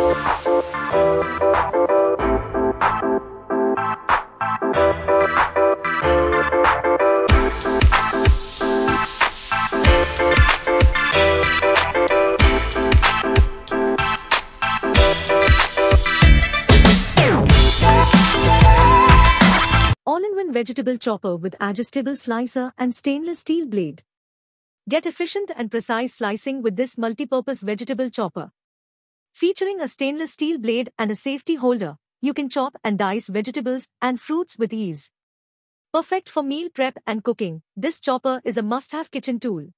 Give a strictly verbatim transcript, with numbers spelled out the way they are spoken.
All-in-one vegetable chopper with adjustable slicer and stainless steel blade. Get efficient and precise slicing with this multi-purpose vegetable chopper. Featuring a stainless steel blade and a safety holder, you can chop and dice vegetables and fruits with ease. Perfect for meal prep and cooking, this chopper is a must-have kitchen tool.